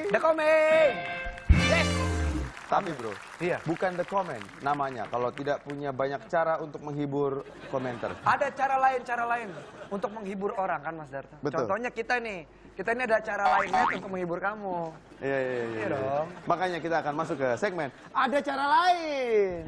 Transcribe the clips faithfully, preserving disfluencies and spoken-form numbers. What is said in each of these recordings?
The Comment. Yes. Tapi bro, Iya. bukan The Comment namanya kalau tidak punya banyak cara untuk menghibur komentar. Ada cara lain, cara lain untuk menghibur orang kan Mas Darto? Betul. Contohnya kita nih, kita ini ada cara lainnya untuk menghibur kamu. Iya, iya, iya. Iya iya. dong. Makanya kita akan masuk ke segmen Ada Cara Lain.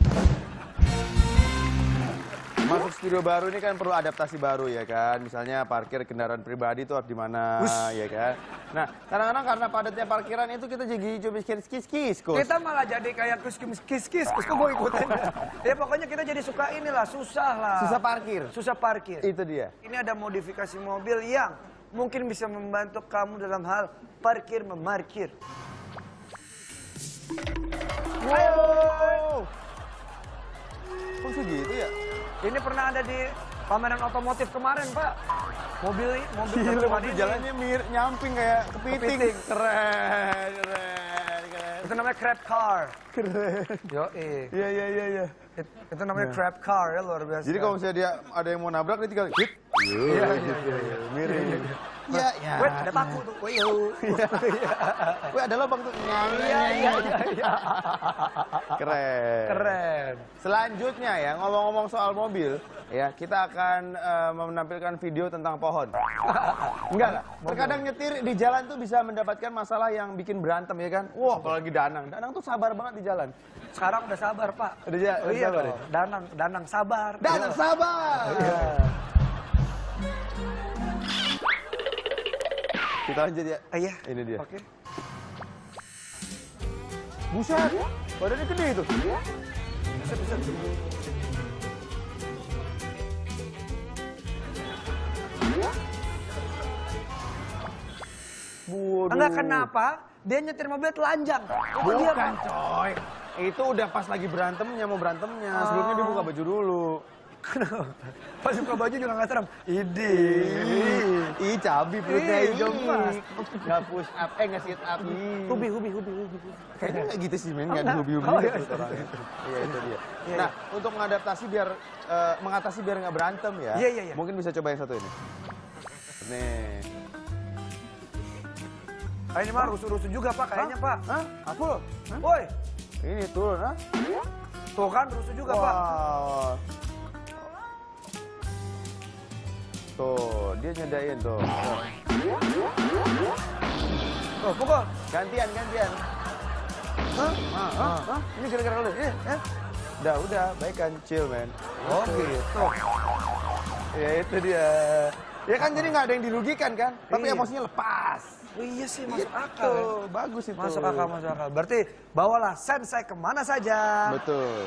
Masuk studio baru ini kan perlu adaptasi baru ya kan. Misalnya parkir kendaraan pribadi itu harus di mana ya kan. Nah, kadang-kadang karena padatnya parkiran itu kita jadi coba kis-kis-kis. Kita malah jadi kayak kis-kis-kis, kis kok gue ikutin. Ya pokoknya kita jadi suka inilah, susah lah. Susah parkir. Susah parkir. Itu dia. Ini ada modifikasi mobil yang mungkin bisa membantu kamu dalam hal parkir memarkir. Wow. Kok segitu ya? Ini pernah ada di pameran otomotif kemarin, Pak. Mobil mobil Gila, terkuat mobil ini. jalannya mir nyamping kayak kepiting. Kepiting. Keren, keren, keren. Itu namanya crab car. Keren. Yo, eh. Iya, iya, iya, iya. It- Itu namanya crab car ya, luar biasa. Jadi kalau misalnya dia ada yang mau nabrak, dia tinggal hit. Iya, iya, iya, iya. Miring. Iya, iya. Wait, ada paku tuh. Wih, yo. Wih, ada lubang tuh. Iya, iya, iya, iya. Keren. Keren. Selanjutnya ya, ngomong-ngomong soal mobil, ya kita akan eh, menampilkan video tentang pohon. Enggak lah, terkadang nyetir di jalan tuh bisa mendapatkan masalah yang bikin berantem ya kan. Wah, kalau lagi Danang, Danang tuh sabar banget di jalan. Sekarang udah sabar, Pak. Udah, ja- Oh, udah iya sabar dong. Danang, Danang sabar. Danang sabar. Iya. Kita lanjut ya. Ah, iya. Ini dia. Oke. Buset, badannya gede itu. Bisa, bisa. Waduh. Enggak kenapa? Dia nyetir mobil telanjang. Itu dia, Bukan Pak. coy. Itu udah pas lagi berantemnya, mau berantemnya. Sebelumnya dia buka baju dulu. Pas buka baju juga nggak serem. Idi. Ih, cabi perutnya. Ih, Ih, gemas. Nggak push up, eh nggak sit up. Ih. Hubi, hubi, hubi, hubi. Kayaknya nggak gitu sih, men. Nggak enggak. dihubi-hubi Oh, gitu iya. perut orangnya. Iya, itu dia. Iya, Nah, untuk mengadaptasi biar, eh, mengatasi biar nggak berantem ya. Iya, iya, iya. Mungkin bisa coba yang satu ini. Nih. Ah, ini mah rusuh-rusuh juga, Pak, kayaknya, Pak. Hah? Aku? Woi, Ini turun, ha? tuh kan rusuh juga, Pak. Wow. Tuh, dia nyedain tuh. Tuh, pukul. Gantian, gantian. Hah? Hah? Hah? Hah? Ini gara-gara lu? Ini, eh? Udah, udah. Baik kan, chill, man. Oh, gitu. Ya, itu dia. Ya kan, jadi nggak ada yang dirugikan kan? Tapi Iya. emosinya lepas. Oh, iya sih, masuk Gitu. akal. Ya. Bagus itu. Masuk akal, masuk akal. Berarti bawalah sensei kemana saja. Betul.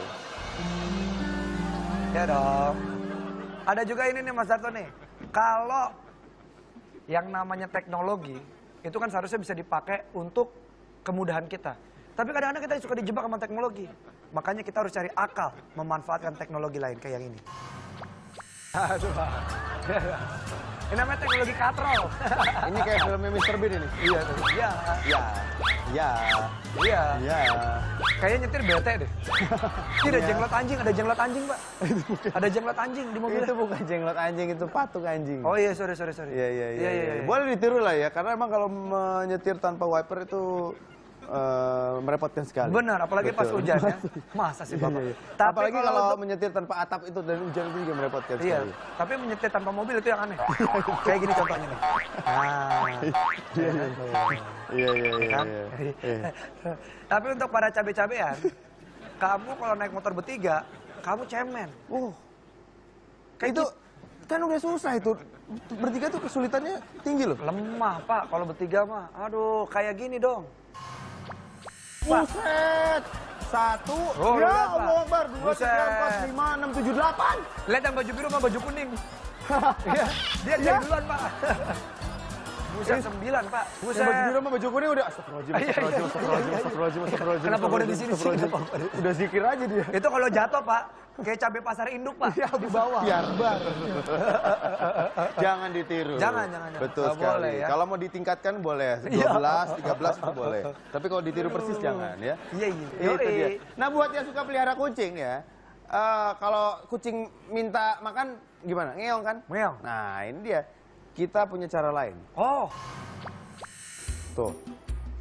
Ya dong. Ada juga ini nih Mas Darto nih. Kalau yang namanya teknologi, itu kan seharusnya bisa dipakai untuk kemudahan kita. Tapi kadang-kadang kita suka dijebak sama teknologi. Makanya kita harus cari akal memanfaatkan teknologi lain kayak yang ini. Aduh. Ini namanya teknologi katrol. Ini kayak filmnya mister Bean ini. Iya tuh. Iya. Ya. Ya. Iya. Ya. Kayaknya nyetir bete deh. Ini ada jenglot anjing, ada jenglot anjing, Pak. Ada jenglot anjing di mobil. Itu bukan jenglot anjing, itu patung anjing. Oh iya, sorry, sorry, sorry. Iya, iya, iya. iya. Boleh ditiru lah ya, karena emang kalau menyetir tanpa wiper itu eh, merepotkan sekali. Benar, apalagi pas Betul. hujan ya. Masa sih Bapak? Iya, iya. Tapi Apalagi kalau kalau untuk- menyetir tanpa atap itu dan hujan itu juga merepotkan Iya, sekali. tapi menyetir tanpa mobil itu yang aneh. Kayak gini contohnya nih. Nah, Iya, iya, iya, iya, kan? iya, iya. Tapi untuk para cabe-cabean, kamu kalau naik motor bertiga, kamu cemen. Oh, Kayak itu gitu. kan udah susah itu. Bertiga tuh kesulitannya tinggi loh. Lemah, Pak, kalau bertiga mah. Aduh, kayak gini dong. Pak. Buset! Satu, Oh, ya lihat, Pak. Allah Akbar, dua, Buset. tiga, empat, lima, enam, tujuh, delapan. Lihat yang baju biru sama baju kuning. Iya, dia Iya. dari duluan, Pak. Buset, sembilan, Pak. Buset. Yang baju biru sama baju kuning udah astagfirullahaladzim, Iya, iya, astagfirullahaladzim, iya, astagfirullahaladzim, iya, iya. astagfirullahaladzim, astagfirullahaladzim. Kenapa gua ada di sini sih? astagfirullahaladzim. Kenapa gua ada di sini? Udah zikir aja dia. Itu kalau jatuh, Pak, kayak cabai pasar induk, Pak. Iya, di bawah. Biar bar. Jangan ditiru. Jangan, jangan, jangan. Betul Nggak sekali. boleh, ya. Kalau mau ditingkatkan boleh, dua belas, tiga belas itu boleh. Tapi kalau ditiru persis jangan ya. Iya, iya. Itu Yoi. dia. Nah, buat yang suka pelihara kucing ya, eh, kalau kucing minta makan gimana? Ngeong kan? Ngeong. Nah, ini dia. Kita punya cara lain. Oh, Tuh.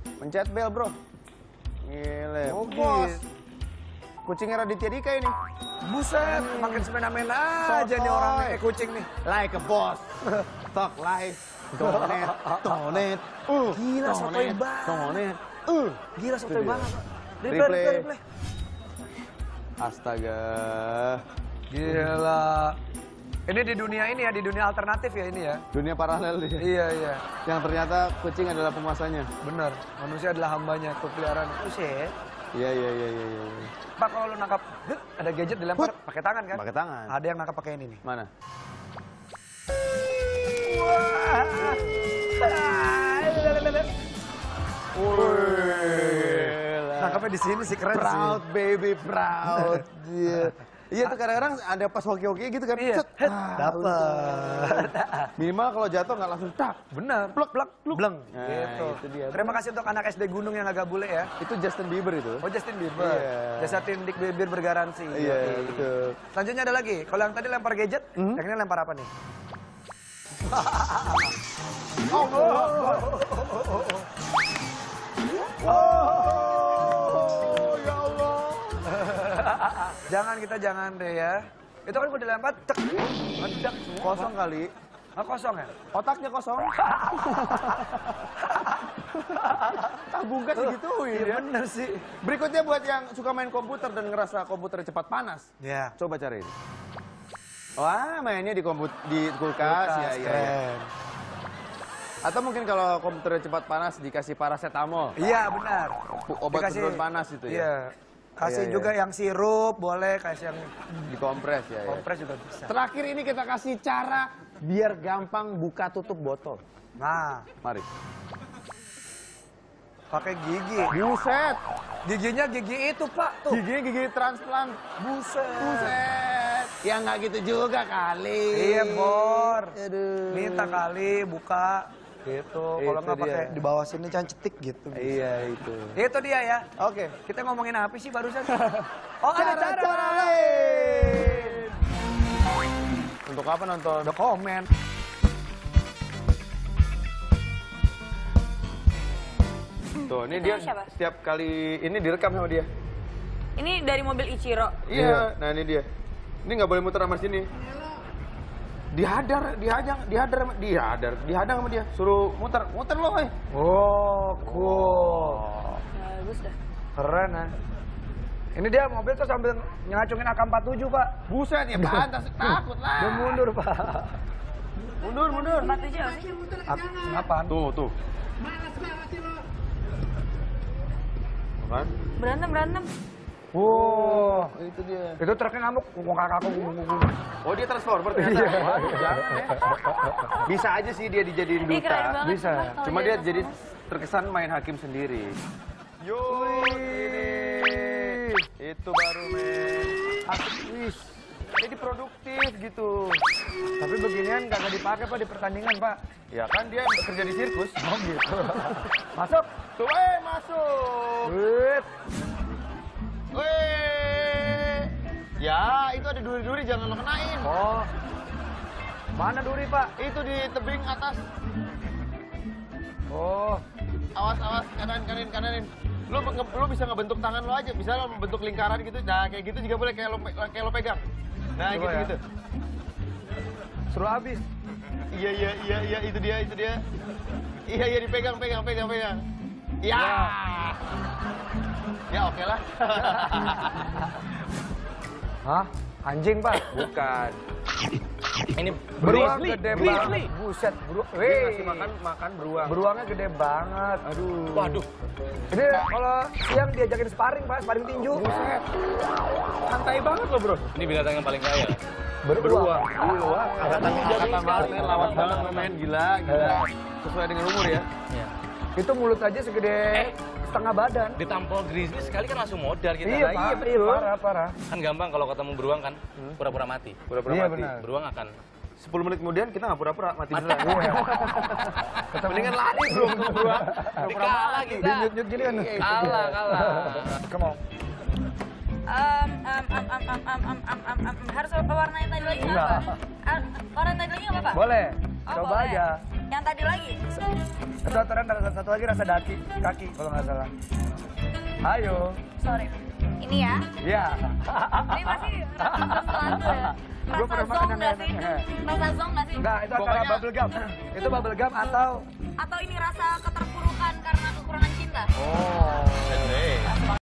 Mencet bel, bro. Gile, Oh, bos. gitu. Kucingnya Raditya Dika ini. Buset, makin semena-mena aja nih orang nih, kayak kucing nih. Like a boss. Talk like. Tonet, tonet. Uh, Gila, sotoy tonet, banget. Tonet. Uh. Gila, sotoy dia. banget. Pak. Replay, Replay. replay, replay. Astaga. Gila. Ini di dunia ini ya, di dunia alternatif ya ini ya. Dunia paralel dia. Iya, iya. Yang ternyata kucing adalah penguasanya. Bener, manusia adalah hambanya, tuh peliharaan. Buset. Iya, iya, iya, iya, iya. Pak, kalau lu nangkap, hut, ada gadget dilempar pakai tangan kan? Pakai tangan. Ada yang nangkap pakai ini nih. Mana? Wah. Nangkapnya di sini sih keren Proud sih. baby, proud. Iya. Iya tuh kadang-kadang ada pas hoki-hoki gitu kan. Iya, Cet. het, Ah, dapet. untung. Minimal kalau jatuh nggak langsung tak. Bener, plek, plek, bleng. Nah, Gitu. itu dia. Terima kasih untuk anak S D Gunung yang agak bule ya. Itu Justin Bieber itu. Oh, Justin Bieber. Iya. Jasa tindik bibir bergaransi. Iya, Oke. betul. Selanjutnya ada lagi. Kalau yang tadi lempar gadget, Hmm? yang ini lempar apa nih? Oh, oh, oh, oh, ya Allah. Jangan, kita jangan deh ya. Itu kan udah dilempar, cek, meledak semua. Kosong kali. Ah, kosong ya? Otaknya kosong. Tabungkan digituin Iya ya. bener sih. Berikutnya buat yang suka main komputer dan ngerasa komputernya cepat panas. Ya. Coba cariin. Wah, mainnya di komput di kulkas, ya, ya, ya. Keren. Atau mungkin kalau komputernya cepat panas dikasih paracetamol. Iya benar. Obat Dikasih- penurun panas itu ya. Iya. Kasih Iya, iya. juga yang sirup, boleh kasih yang Dikompres ya. ya. kompres juga bisa. Terakhir ini kita kasih cara biar gampang buka tutup botol. Nah, Mari. pakai gigi. Buset. Giginya gigi itu, Pak. Tuh. Giginya gigi transplant. Buset. Buset. Ya nggak gitu juga kali. Iya, Bor. Aduh. Minta kali buka gitu. Kalau Itu nggak pakai dia. di bawah sini jangan cetik gitu. Iya itu. Itu dia ya. Oke. Kita ngomongin apa sih barusan? Oh, ada cara. Cara-cara lain. Untuk apa nonton? Udah komen. Tuh, ini Itu dia siapa? setiap kali ini direkam sama dia. Ini dari mobil Ichiro. Iya, nah ini dia. Ini nggak boleh muter sama sini. Dihadar, dihadang, dihadar, sama- dihadar, dihadang sama dia. Suruh muter, muter loh, eh. Oh, cool. Bagus dah. Keren ya. Ini dia mobil tuh sambil ngacungin A K empat tujuh, Pak. Buset, ya pantas, takut lah. Dia mundur, Pak. Mundur, mundur. empat tujuh apa sih? Apaan? Tuh, tuh. Kan? Berantem, berantem. Wow, Itu dia. itu truknya ngamuk. Ngomong kakakku. Oh, dia transformer ternyata. Wah, jangan ya. Bisa aja sih dia dijadiin Ih, keren duta. banget. Bisa. Mas, kalau Cuma dia jadi jadi Transformers. terkesan main hakim sendiri. Yo, ini. Itu baru, men. Asik, wis. Jadi produktif gitu. Tapi beginian kagak dipakai, Pak, di pertandingan, Pak. Ya kan dia bekerja di sirkus. Oh, gitu. Masuk. Tuh, eh masuk. Wait. Weh. Ya, itu ada duri-duri jangan lo kenain. Oh. Mana duri, Pak? Itu di tebing atas. Oh. Awas, awas, kanan, kanan, kananin. Lo, nge- lo bisa ngebentuk tangan lo aja, bisa lo membentuk lingkaran gitu. Nah, kayak gitu juga boleh, kayak lo, pe- kayak lo pegang. Nah, Coba gitu, ya. gitu. Suruh habis. Iya, iya, iya, iya, itu dia, itu dia. Iya, iya, dipegang, pegang, pegang, pegang. Ya. Ya, oke lah. Hah? Anjing, Pak? Bukan. Ini Beruang gede banget. Buset, beruang. Dia Wih. ngasih makan, makan beruang. Beruangnya gede banget. Aduh. Waduh, Ini kalau siang diajakin sparring, Pak, sparring tinju. Buset. Santai banget lo, bro. ini binatang yang paling kaya. Beruang. Beruang. Angkatan angkatan banget, men. Lawat banget, men. Gila, gila. Sesuai dengan umur ya. Ya. Itu mulut aja segede setengah badan. Ditampol grizzly sekali kan langsung modal kita. Iya, iya, Pak. betul. Iya, parah, parah. Kan gampang kalau ketemu beruang kan, pura-pura mati. Pura-pura Iya, mati. benar. Beruang akan sepuluh menit kemudian kita nggak pura-pura mati beneran. Iya. Mendingan lari bro ke beruang. Pura-pura kalah mati. kita. Di nyut-nyut gini kan. kalah, kalah. Come on. Um, um, um, um, um, um, um, um, um, um. Harus warna yang tadi lagi nggak Enggak. apa? Ah, warna yang tadi lagi nggak apa-apa? Boleh. Oh, Coba boleh. aja. Yang tadi lagi? Kedokteran dan satu lagi rasa daki, kaki kalau nggak salah. Ayo. Sorry. Ini ya. Iya. Ini masih sesuatu ya. Gua Rasa pernah zong makan nggak yang sih? enak. Rasa zong nggak sih? Nah, itu antara Pokoknya- bubble gum. Itu bubble gum atau Atau ini rasa keterpurukan karena kekurangan cinta? oh.